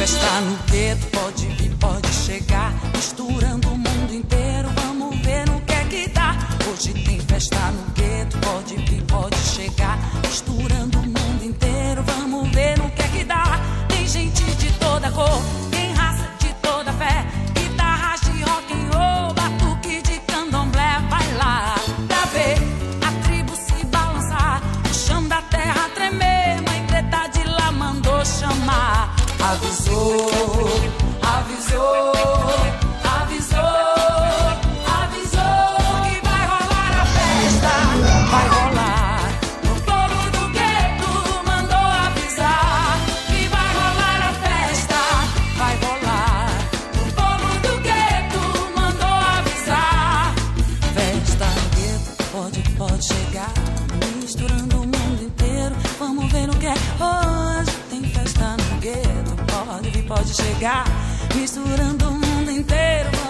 festa no gueto, pode vir, pode chegar, misturando o mundo inteiro, vamos ver no que é que dá. Hoje tem festa no gueto, pode vir, pode chegar, misturando o mundo inteiro, vamos ver no que é que dá. Tem gente de toda cor, tem raça de toda fé, guitarras de rock and roll, batuque de candomblé, vai lá pra ver a tribo se balançar, o chão da terra tremer, mãe preta de lá mandou chamar. Avisou, avisou, avisou, avisou que vai rolar a festa, vai rolar. O povo do gueto mandou avisar que vai rolar a festa, vai rolar. O povo do gueto mandou avisar. Festa no gueto, pode chegar, misturando o mundo inteiro, vamos ver o que é hoje. Tem festa no gueto, pode vir, pode chegar, misturando o mundo inteiro.